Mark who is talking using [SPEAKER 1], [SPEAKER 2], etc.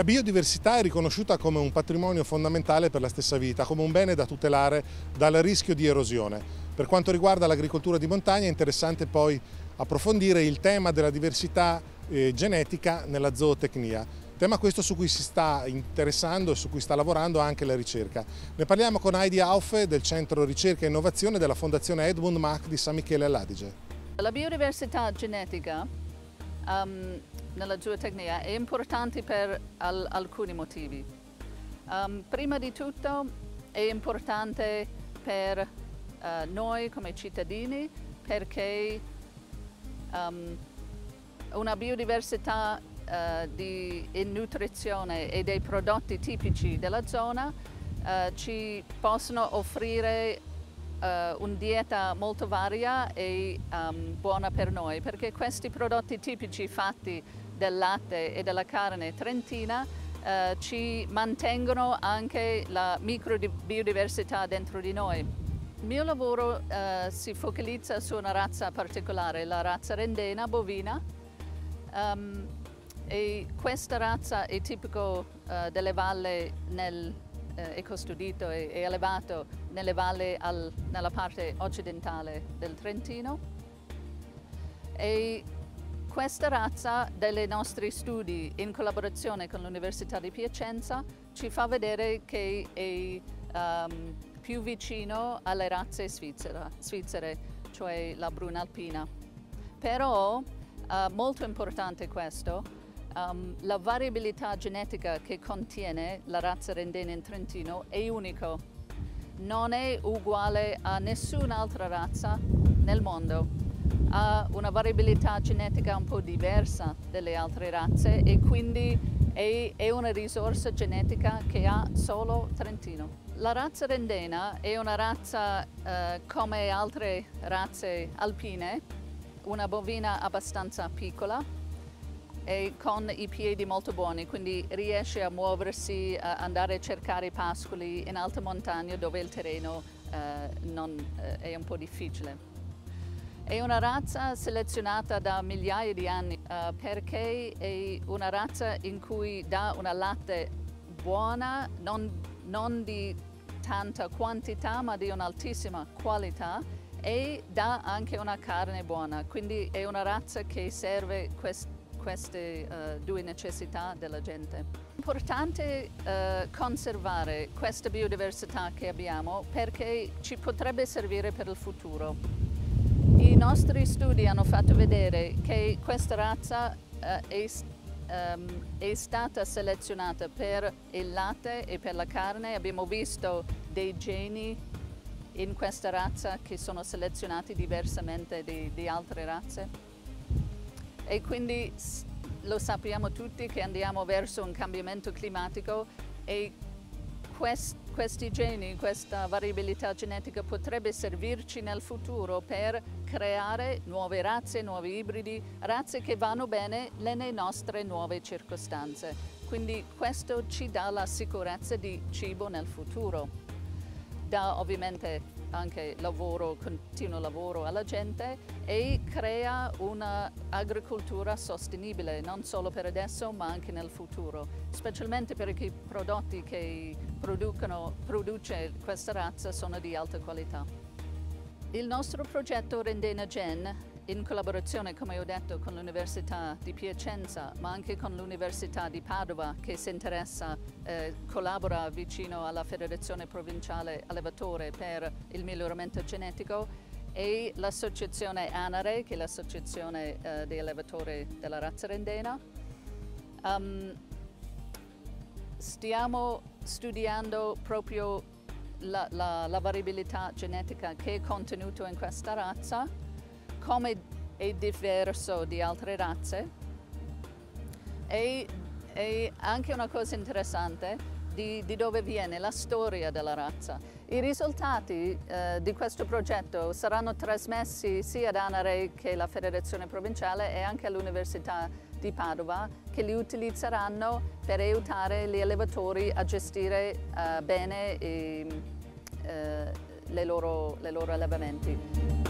[SPEAKER 1] La biodiversità è riconosciuta come un patrimonio fondamentale per la stessa vita, come un bene da tutelare dal rischio di erosione. Per quanto riguarda l'agricoltura di montagna è interessante poi approfondire il tema della diversità genetica nella zootecnia, tema questo su cui si sta interessando e su cui sta lavorando anche la ricerca. Ne parliamo con Heidi Aufe del Centro Ricerca e Innovazione della Fondazione Edmund Mach di San Michele all'Adige.
[SPEAKER 2] La biodiversità genetica nella zootecnia è importante per alcuni motivi. Prima di tutto è importante per noi come cittadini perché una biodiversità in nutrizione e dei prodotti tipici della zona ci possono offrire una dieta molto varia e buona per noi, perché questi prodotti tipici fatti del latte e della carne trentina ci mantengono anche la microbiodiversità dentro di noi. Il mio lavoro si focalizza su una razza particolare, la razza rendena bovina, e questa razza è tipico delle valli è custodito e allevato nelle valli nella parte occidentale del Trentino. E questa razza, dai nostri studi in collaborazione con l'Università di Piacenza, ci fa vedere che è più vicino alle razze svizzere, cioè la bruna alpina. Però, molto importante questo, la variabilità genetica che contiene la razza rendena in Trentino è unico. Non è uguale a nessun'altra razza nel mondo. Ha una variabilità genetica un po' diversa dalle altre razze e quindi è una risorsa genetica che ha solo Trentino. La razza rendena è una razza come altre razze alpine, una bovina abbastanza piccola e con i piedi molto buoni, quindi riesce a muoversi, a andare a cercare pascoli in alta montagna dove il terreno è un po' difficile. È una razza selezionata da migliaia di anni perché è una razza in cui dà una latte buona, non di tanta quantità ma di un'altissima qualità, e dà anche una carne buona, quindi è una razza che serve queste due necessità della gente. È importante conservare questa biodiversità che abbiamo perché ci potrebbe servire per il futuro. I nostri studi hanno fatto vedere che questa razza è stata selezionata per il latte e per la carne. Abbiamo visto dei geni in questa razza che sono selezionati diversamente di altre razze. E quindi lo sappiamo tutti che andiamo verso un cambiamento climatico e questi geni, questa variabilità genetica potrebbe servirci nel futuro per creare nuove razze, nuovi ibridi, razze che vanno bene nelle nostre nuove circostanze. Quindi questo ci dà la sicurezza di cibo nel futuro. Dà ovviamente anche continuo lavoro alla gente e crea un'agricoltura sostenibile, non solo per adesso ma anche nel futuro, specialmente perché i prodotti che produce questa razza sono di alta qualità. Il nostro progetto Rendena Gen, in collaborazione, come ho detto, con l'Università di Piacenza, ma anche con l'Università di Padova, che si interessa, collabora vicino alla Federazione Provinciale Allevatore per il miglioramento genetico, e l'associazione ANARE, che è l'associazione degli allevatori della razza rendena. Stiamo studiando proprio la variabilità genetica che è contenuta in questa razza, come è diverso di altre razze, e anche una cosa interessante di dove viene la storia della razza. I risultati di questo progetto saranno trasmessi sia ad ANARE che alla Federazione Provinciale e anche all'Università di Padova, che li utilizzeranno per aiutare gli allevatori a gestire bene i loro allevamenti.